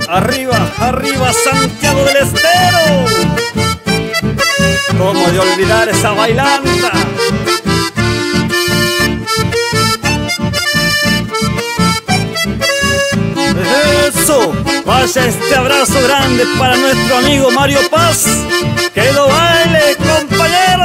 Arriba, arriba Santiago del Estero. ¿Cómo de olvidar esa bailanta? Eso, vaya este abrazo grande para nuestro amigo Mario Paz. ¡Que lo baile, compañero!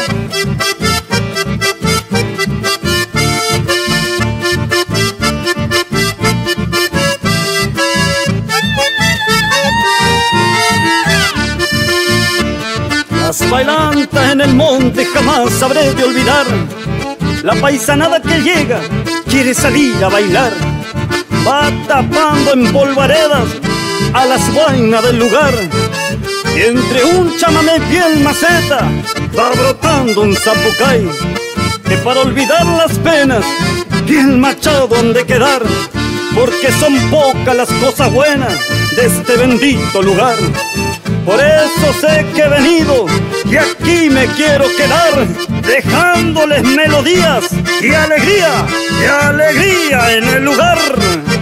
Las bailantas en el monte jamás habré de olvidar. La paisanada que llega quiere salir a bailar. Va tapando en polvaredas a las guainas del lugar. Y entre un chamamé bien maceta va brotando un zapucay, que para olvidar las penas bien machado han de quedar, porque son pocas las cosas buenas de este bendito lugar. Por eso sé que he venido y aquí me quiero quedar, dejándoles melodías y alegría en el lugar.